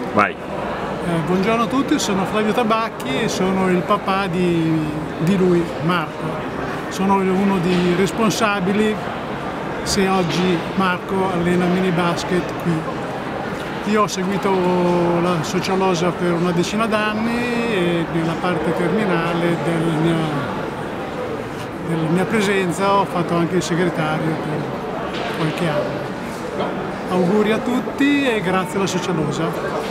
Vai. Buongiorno a tutti, sono Flavio Tabacchi e sono il papà di lui, Marco. Sono uno dei responsabili se oggi Marco allena mini basket qui. Io ho seguito la Socialosa per una decina d'anni e nella parte terminale della mia presenza ho fatto anche il segretario per qualche anno. Auguri a tutti e grazie alla Socialosa.